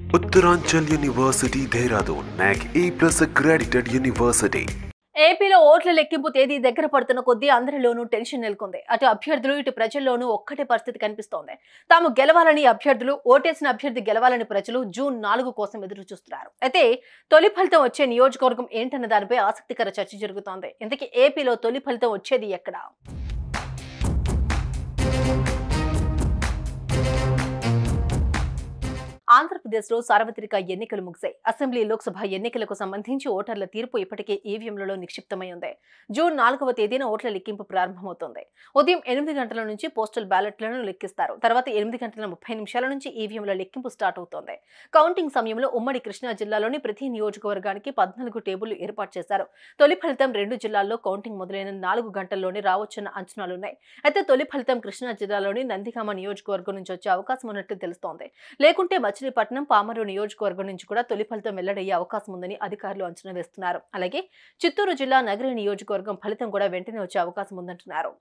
Uttaranchal University, Dehradun, NAC A+ accredited university. ఏపీలో ఓట్ల లెక్కింపు తేదీ దగ్గర పడుతున్న కొద్దీ అందరిలోనూ టెన్షన్ నెలకొంది. అటు అభ్యర్థులు ఇటు ప్రజల్లోనూ ఒక్కటే పరిస్థితి కనిపిస్తోంది. తాము గెలవాలని అభ్యర్థులు, ఓటేసిన అభ్యర్థి గెలవాలని ప్రజలు జూన్ 4 కోసం ఎదురు చూస్తున్నారు. అయితే తొలి ఫలితం వచ్చే నియోజకవర్గం ఏంటన్న దానిపై ఆసక్తికర చర్చ జరుగుతోంది. ఇంతకీ ఏపీలో తొలి ఫలితం వచ్చేది ఎక్కడ? ఆంధ్రప్రదేశ్లో సార్వత్రిక ఎన్నికలు ముగిశాయి. అసెంబ్లీ, లోక్సభ ఎన్నికలకు సంబంధించి ఓటర్ల తీర్పు ఇప్పటికే ఈవీఎంలలో నిక్షిప్తమై ఉంది. జూన్ 4వ తేదీన ఓట్ల లెక్కింపు ప్రారంభమవుతోంది. ఉదయం 8 గంటల నుంచి పోస్టల్ బ్యాలెట్లను లెక్కిస్తారు. తర్వాత 8 గంటల 30 నిమిషాల నుంచి ఈవీఎంల లెక్కింపు స్టార్ట్ అవుతోంది. కౌంటింగ్ సమయంలో ఉమ్మడి కృష్ణా జిల్లాలోని ప్రతి నియోజకవర్గానికి 14 టేబుళ్లు ఏర్పాటు చేశారు. తొలి ఫలితం 2 జిల్లాల్లో కౌంటింగ్ మొదలైన 4 గంటల్లోనే రావచ్చన్న అంచనాలున్నాయి. అయితే తొలి ఫలితం కృష్ణా జిల్లాలోని నందిగామ నియోజకవర్గం నుంచి వచ్చే అవకాశం ఉన్నట్లు తెలుస్తోంది. లేకుంటే మచిలీపట్నం, పామరు నియోజకవర్గం నుంచి కూడా తొలి ఫలితం వెల్లడయ్యే అవకాశం ఉందని అధికారులు అంచనా వేస్తున్నారు. అలాగే చిత్తూరు జిల్లా నగరి నియోజకవర్గం ఫలితం కూడా వెంటనే వచ్చే అవకాశం ఉందంటున్నారు.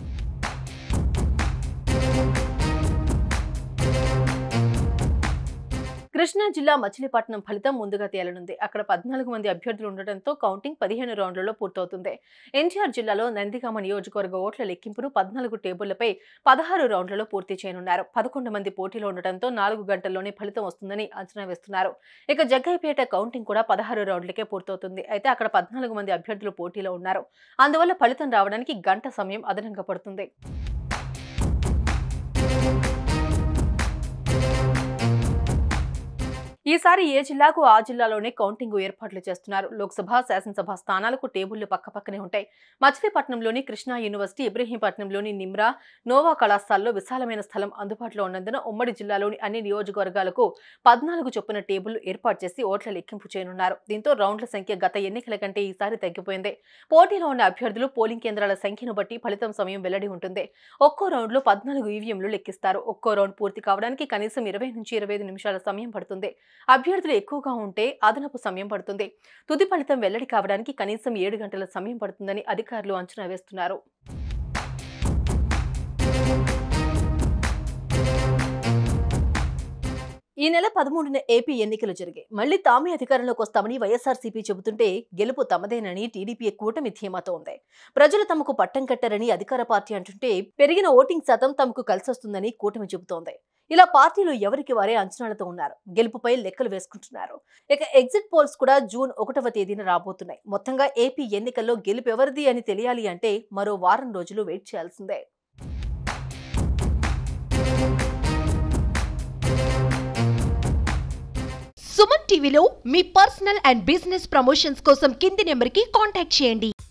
కృష్ణా జిల్లా మచిలీపట్నం ఫలితం ముందుగా తేలనుంది. అక్కడ 14 మంది అభ్యర్థులు ఉండటంతో కౌంటింగ్ 15 రౌండ్లలో పూర్తవుతుంది. ఎన్టీఆర్ జిల్లాలో నందిగామ నియోజకవర్గ ఓట్ల లెక్కింపును 14 టేబుళ్లపై 16 రౌండ్లలో పూర్తి చేయనున్నారు. 11 మంది పోటీలో ఉండటంతో 4 గంటల్లోనే ఫలితం వస్తుందని అంచనా వేస్తున్నారు. ఇక జగ్గయ్యపేట కౌంటింగ్ కూడా 16 రౌండ్లకే పూర్తవుతుంది. అయితే అక్కడ 14 మంది అభ్యర్థులు పోటీలో ఉన్నారు. అందువల్ల ఫలితం రావడానికి గంట సమయం అదనంగా పడుతుంది. ఈసారి ఏ జిల్లాకు ఆ జిల్లాలోనే కౌంటింగ్ ఏర్పాట్లు చేస్తున్నారు. లోక్సభ, శాసనసభ స్థానాలకు టేబుళ్లు పక్కపక్కనే ఉంటాయి. మచిలీపట్నంలోని కృష్ణా యూనివర్సిటీ, ఇబ్రహీంపట్నంలోని నిమ్రా, నోవా కళాశాలలో విశాలమైన స్థలం అందుబాటులో ఉన్నందున ఉమ్మడి జిల్లాలోని అన్ని నియోజకవర్గాలకు 14 చొప్పున టేబుళ్లు ఏర్పాటు చేసి ఓట్ల లెక్కింపు చేయనున్నారు. దీంతో రౌండ్ల సంఖ్య గత ఎన్నికల కంటే ఈసారి తగ్గిపోయింది. పోటీలో ఉన్న అభ్యర్థులు, పోలింగ్ కేంద్రాల సంఖ్యను బట్టి ఫలితం సమయం వెల్లడి ఉంటుంది. ఒక్కో రౌండ్లో 14 ఈవీఎంలు లెక్కిస్తారు. ఒక్కో రౌండ్ పూర్తి కావడానికి కనీసం 20 నుంచి 25 నిమిషాల సమయం పడుతుంది. అభ్యర్థులు ఎక్కువగా ఉంటే అదనపు సమయం పడుతుంది. తుది ఫలితం వెల్లడి కావడానికి కనీసం 7 గంటల సమయం పడుతుందని అధికారులు అంచనా వేస్తున్నారు. ఈ నెల 13న ఏపీ ఎన్నికలు జరిగాయి. మళ్లీ తామే అధికారంలోకి వస్తామని వైఎస్ఆర్సీపీ చెబుతుంటే గెలుపు తమదేనని టీడీపీ కూటమి ధీమాతో ఉంది. ప్రజలు తమకు పట్టం కట్టారని అధికార పార్టీ అంటుంటే పెరిగిన ఓటింగ్ శాతం తమకు కలిసొస్తుందని కూటమి చెబుతోంది. ఇలా పార్టీలు ఎవరికి వారే అంచనాలతో ఉన్నారు. గెలుపుపై లెక్కలు వేసుకుంటున్నారు. ఇక ఎగ్జిట్ పోల్స్ కూడా జూన్ 1వ తేదీన రాబోతున్నాయి. మొత్తంగా ఏపీ ఎన్నికల్లో గెలుపు ఎవరిది అని తెలియాలి అంటే మరో వారం రోజులు వెయిట్ చేయాల్సిందే. సుమన్ టీవీలో మీ పర్సనల్ అండ్ బిజినెస్ ప్రమోషన్స్ కోసం కింది నెంబర్కి కాంటాక్ట్ చేయండి.